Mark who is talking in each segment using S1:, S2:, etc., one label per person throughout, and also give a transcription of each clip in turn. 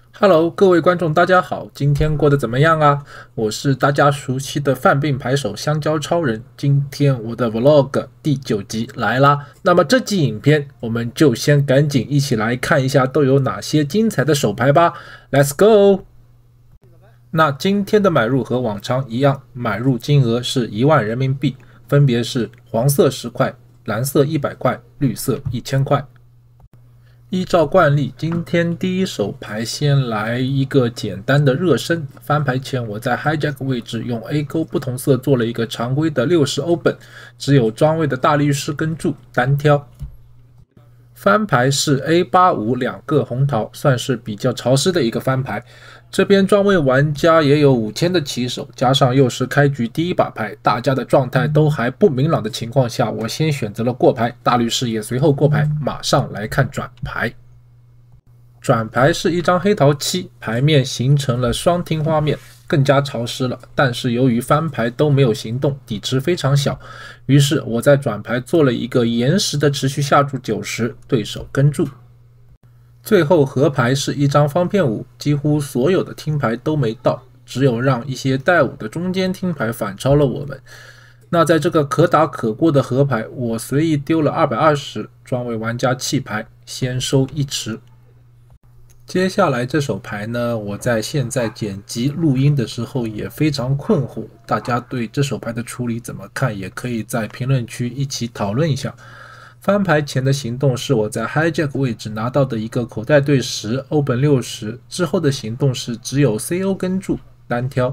S1: Hello，各位观众，大家好，今天过得怎么样啊？我是大家熟悉的犯病牌手香蕉超人。今天我的 Vlog 第9集来啦。那么这集影片，我们就先赶紧一起来看一下都有哪些精彩的手牌吧。Let's go！那今天的买入和往常一样，买入金额是1万人民币，分别是黄色10块、蓝色100块、绿色1000块。依照惯例，今天第一手牌先来一个简单的热身。翻牌前，我在 hijack 位置用 A 勾不同色做了一个常规的60欧本，只有庄位的大律师跟注单挑。翻牌是 A85 2个红桃，算是比较潮湿的一个翻牌。这边庄位玩家也有5000的起手，加上又是开局第一把牌，大家的状态都还不明朗的情况下，我先选择了过牌，大律师也随后过牌。马上来看转牌。转牌是一张黑桃7，牌面形成了双听花面，更加潮湿了。但是由于翻牌都没有行动，底池非常小，于是我在转牌做了一个延时的持续下注90，对手跟注。最后合牌是一张方片5，几乎所有的听牌都没到，只有让一些带5的中间听牌反超了我们。那在这个可打可过的合牌，我随意丢了220，庄位玩家弃牌，先收1池。接下来这手牌呢，我在现在剪辑录音的时候也非常困惑，大家对这手牌的处理怎么看，也可以在评论区一起讨论一下。翻牌前的行动是我在 hijack 位置拿到的一个口袋对10，欧本60，之后的行动是只有 CO 跟注单挑。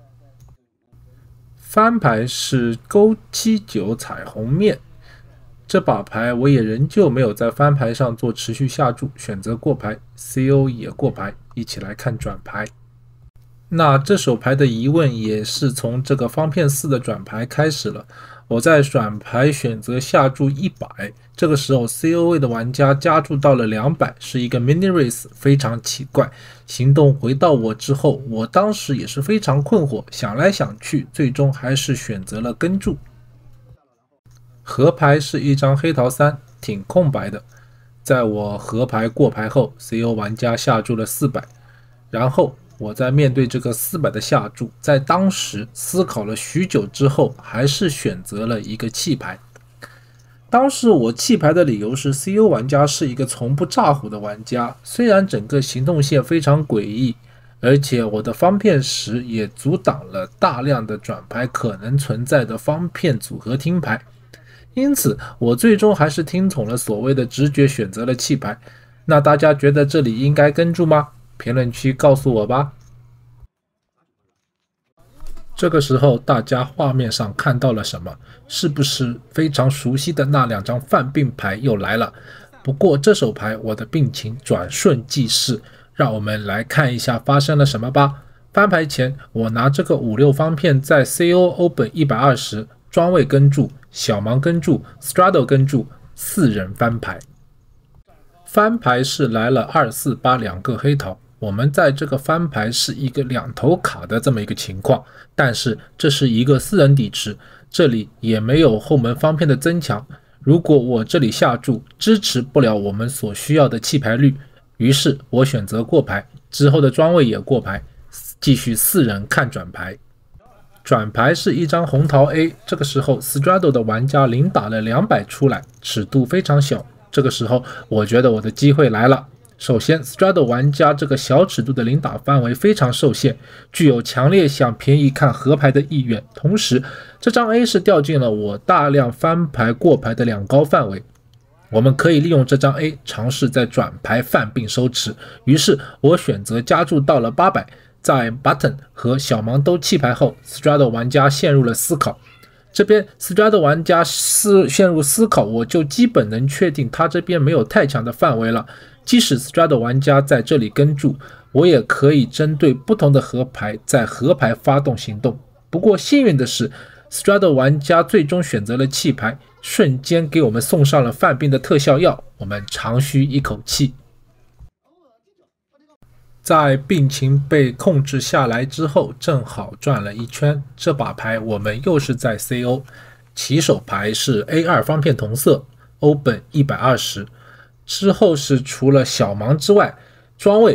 S1: 翻牌是勾79彩虹面，这把牌我也仍旧没有在翻牌上做持续下注，选择过牌 ，CO 也过牌，一起来看转牌。那这手牌的疑问也是从这个方片4的转牌开始了。我在转牌选择下注100，这个时候 CO 位的玩家加注到了200，是一个 mini raise， 非常奇怪。行动回到我之后，我当时也是非常困惑，想来想去，最终还是选择了跟注。合牌是一张黑桃3，挺空白的。在我合牌过牌后 ，CO 玩家下注了400，然后我在面对这个400的下注，在当时思考了许久之后，还是选择了一个弃牌。当时我弃牌的理由是 CO 玩家是一个从不炸胡的玩家，虽然整个行动线非常诡异，而且我的方片10也阻挡了大量的转牌可能存在的方片组合听牌，因此我最终还是听从了所谓的直觉，选择了弃牌。那大家觉得这里应该跟注吗？评论区告诉我吧。这个时候大家画面上看到了什么？是不是非常熟悉的那2张犯病牌又来了？不过这手牌我的病情转瞬即逝，让我们来看一下发生了什么吧。翻牌前我拿这个5-6方片在 CO 欧本120，庄位跟注，小盲跟注， straddle 跟注，4人翻牌。翻牌是来了248 2个黑桃，我们在这个翻牌是一个2头卡的这么一个情况，但是这是一个4人底池，这里也没有后门方片的增强，如果我这里下注支持不了我们所需要的弃牌率，于是我选择过牌，之后的庄位也过牌，继续4人看转牌。转牌是一张红桃 A， 这个时候 straddle 的玩家领打了200出来，尺度非常小。这个时候我觉得我的机会来了。首先 straddle 玩家这个小尺度的领打范围非常受限，具有强烈想便宜看合牌的意愿，同时这张 A 是掉进了我大量翻牌过牌的2高范围，我们可以利用这张 A 尝试在转牌犯病收持，于是我选择加注到了800，在 button 和小盲都弃牌后 straddle 玩家陷入了思考，这边 straddle 玩家陷入思考，我就基本能确定他这边没有太强的范围了。即使 straddle 玩家在这里跟注，我也可以针对不同的合牌在合牌发动行动。不过幸运的是 straddle 玩家最终选择了弃牌，瞬间给我们送上了犯病的特效药，我们长吁一口气。在病情被控制下来之后，正好转了一圈，这把牌我们又是在 CO， 起手牌是 A2 方片同色，欧本120，之后是除了小盲之外，庄位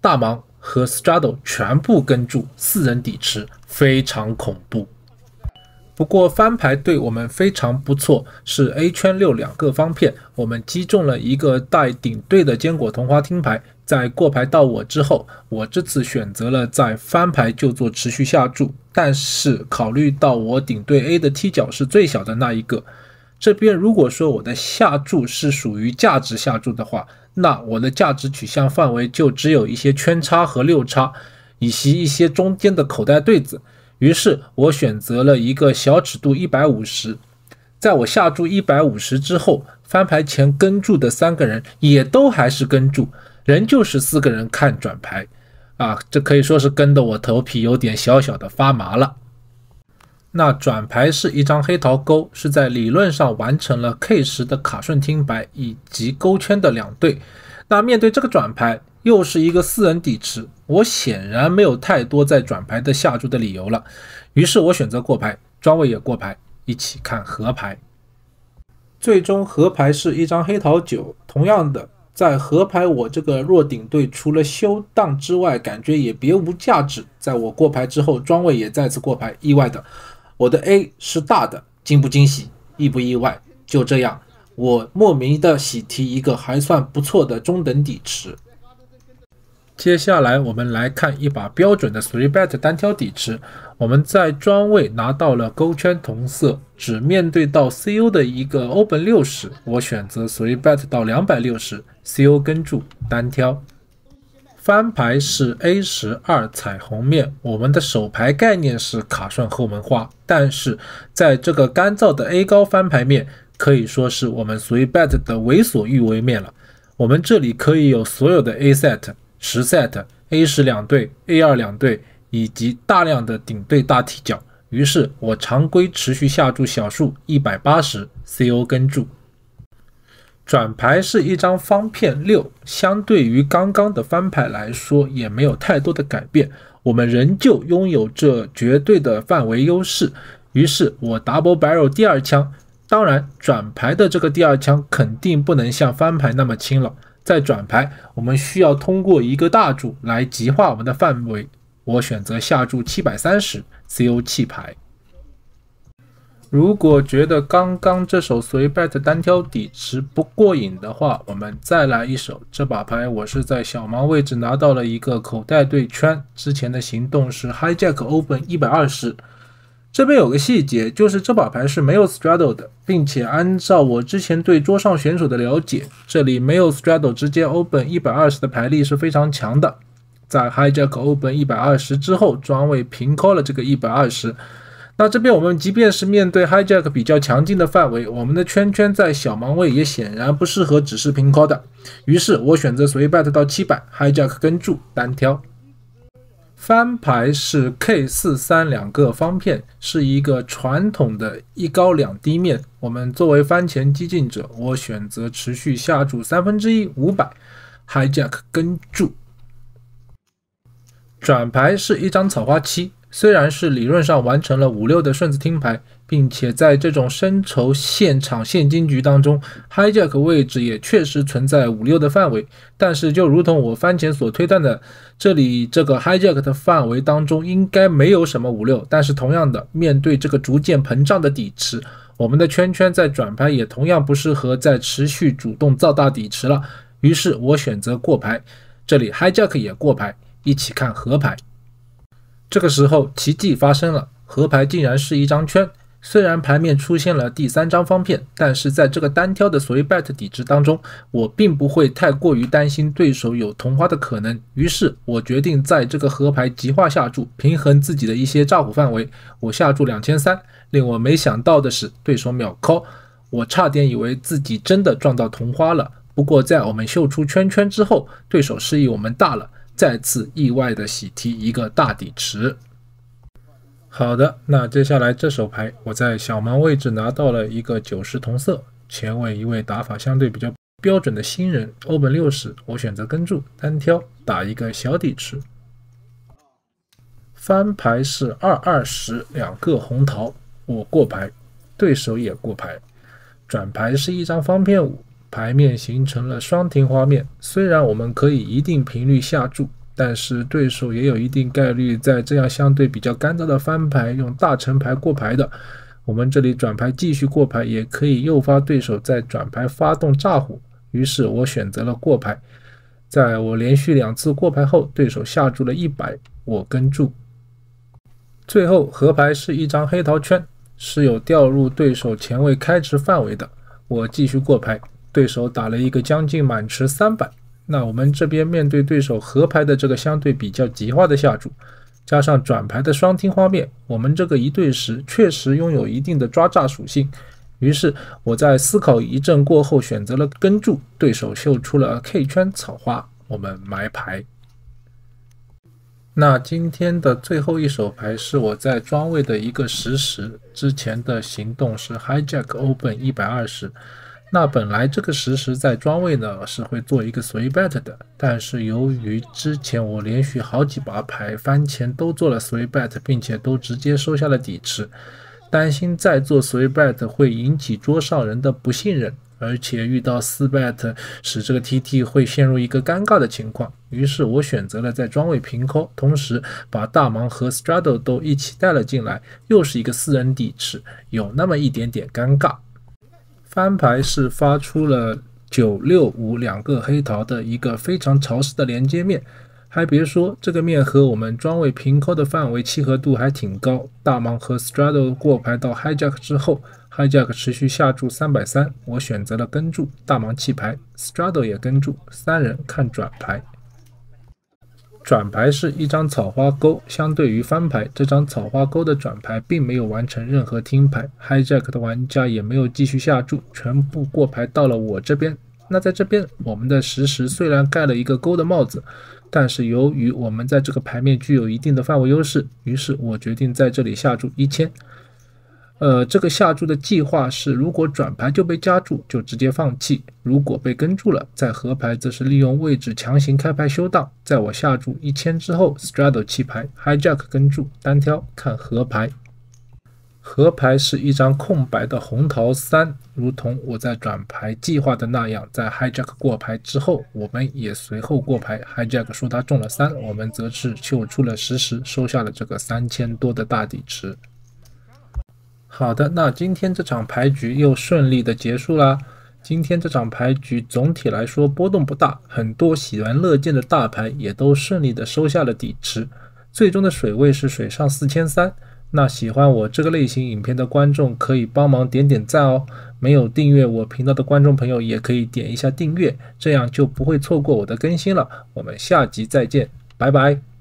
S1: 大盲和 straddle 全部跟注，4人底池，非常恐怖。不过翻牌对我们非常不错，是 A 圈62个方片，我们击中了一个带顶对的坚果同花听牌。在过牌到我之后，我这次选择了在翻牌就做持续下注，但是考虑到我顶对 A 的踢脚是最小的那一个，这边如果说我的下注是属于价值下注的话，那我的价值取向范围就只有一些圈叉和六叉，以及一些中间的口袋对子。于是我选择了一个小尺度150，在我下注150之后，翻牌前跟注的3个人也都还是跟注，仍旧是4个人看转牌啊，这可以说是跟得我头皮有点小小的发麻了。那转牌是一张黑桃勾，是在理论上完成了 K10 的卡顺听牌以及勾圈的2对。那面对这个转牌，又是一个4人底池，我显然没有太多在转牌的下注的理由了，于是我选择过牌，庄位也过牌，一起看和牌。最终和牌是一张黑桃9，同样的，在和牌我这个弱顶队除了修档之外，感觉也别无价值。在我过牌之后，庄位也再次过牌，意外的，我的 A 是大的，惊不惊喜，意不意外？就这样，我莫名的喜提一个还算不错的中等底池。接下来我们来看一把标准的 3bet 单挑底池，我们在庄位拿到了勾圈同色，只面对到 CO 的一个 open 60，我选择 3bet 到260 CO 跟注单挑。翻牌是 A12 彩虹面，我们的手牌概念是卡顺后门花，但是在这个干燥的 A 高翻牌面，可以说是我们 3bet 的为所欲为面了。我们这里可以有所有的 A set、10 set、A10 2对、A2 2对，以及大量的顶对大踢脚。于是我常规持续下注小数180 CO 跟注。转牌是一张方片6，相对于刚刚的翻牌来说也没有太多的改变，我们仍旧拥有着绝对的范围优势。于是我 double barrel 第2枪，当然转牌的这个第2枪肯定不能像翻牌那么轻了，在转牌我们需要通过一个大注来极化我们的范围，我选择下注730 CO 弃牌。如果觉得刚刚这手 3bet 单挑底池不过瘾的话，我们再来一手。这把牌我是在小盲位置拿到了一个口袋对圈，之前的行动是 hijack open 120。这边有个细节，就是这把牌是没有 straddle 的，并且按照我之前对桌上选手的了解，这里没有 straddle 直接 open 120的牌力是非常强的。在 hijack open 120之后，庄位平 call 了这个120。那这边我们即便是面对 hijack 比较强劲的范围，我们的圈圈在小盲位也显然不适合只是平 call 的，于是我选择 3bet 到700 hijack 跟注单挑。翻牌是 K43 2个方片，是一个传统的一高2低面，我们作为翻前激进者，我选择持续下注1/3 500 hijack 跟注。转牌是一张草花7，虽然是理论上完成了5-6的顺子听牌，并且在这种深筹现场现金局当中 hijack 位置也确实存在5-6的范围，但是就如同我番前所推断的，这里这个 hijack 的范围当中应该没有什么5-6，但是同样的，面对这个逐渐膨胀的底池，我们的圈圈在转牌也同样不适合再持续主动造大底池了，于是我选择过牌，这里 hijack 也过牌，一起看和牌。这个时候奇迹发生了，和牌竟然是一张圈。虽然牌面出现了第3张方片，但是在这个单挑的 3bet 底池当中，我并不会太过于担心对手有同花的可能，于是我决定在这个和牌极化下注，平衡自己的一些炸虎范围。我下注2300，令我没想到的是对手秒 call， 我差点以为自己真的撞到同花了。不过在我们秀出圈圈之后，对手示意我们大了，再次意外的喜提一个大底池。好的，那接下来这手牌我在小盲位置拿到了一个90同色，前位一位打法相对比较标准的新人 open 60，我选择跟注单挑打一个小底池。翻牌是2-20 2个红桃，我过牌，对手也过牌。转牌是一张方片5，牌面形成了双停花面，虽然我们可以一定频率下注， 但是对手也有一定概率在这样相对比较干燥的翻牌用大成牌过牌的。我们这里转牌继续过牌，也可以诱发对手在转牌发动炸胡，于是我选择了过牌。在我连续2次过牌后，对手下注了100，我跟注。最后合牌是一张黑桃圈，是有掉入对手前卫开池范围的，我继续过牌，对手打了一个将近满池300。那我们这边面对对手合牌的这个相对比较极化的下注，加上转牌的双听花面，我们这个一对十确实拥有一定的抓炸属性。于是我在思考一阵过后选择了跟注，对手秀出了 K 圈草花，我们埋牌。那今天的最后一手牌是我在庄位的一个实时，之前的行动是 Hijack Open 120。那本来这个实时在庄位呢是会做一个随 bet 的，但是由于之前我连续好几把牌翻前都做了随 bet， 并且都直接收下了底池，担心再做随 bet 会引起桌上人的不信任，而且遇到4 bet 使这个 TT 会陷入一个尴尬的情况，于是我选择了在庄位平 call， 同时把大盲和 straddle 都一起带了进来，又是一个4人底池，有那么一点点尴尬。翻牌是发出了9、6、5两个黑桃的一个非常潮湿的连接面，还别说，这个面和我们庄位平 call 的范围契合度还挺高。大盲和 straddle 过牌到 hijack 之后，hijack 持续下注330，我选择了跟注，大盲弃牌 ，straddle 也跟注，3人看转牌。转牌是一张草花钩，相对于翻牌，这张草花钩的转牌并没有完成任何听牌 ，hijack 的玩家也没有继续下注，全部过牌到了我这边。那在这边，我们的实时虽然盖了一个钩的帽子，但是由于我们在这个牌面具有一定的范围优势，于是我决定在这里下注1000。这个下注的计划是，如果转牌就被加注，就直接放弃；如果被跟注了，在合牌则是利用位置强行开牌休档。在我下注1000之后 ，straddle 弃牌 ，hijack 跟注，单挑看合牌。合牌是一张空白的红桃3，如同我在转牌计划的那样，在 hijack 过牌之后，我们也随后过牌 ，hijack 说他中了3，我们则是秀出了实时，收下了这个3000多的大底池。好的，那今天这场牌局又顺利的结束啦。今天这场牌局总体来说波动不大，很多喜闻乐见的大牌也都顺利的收下了底池，最终的水位是水上4300。那喜欢我这个类型影片的观众可以帮忙点点赞哦，没有订阅我频道的观众朋友也可以点一下订阅，这样就不会错过我的更新了。我们下集再见，拜拜。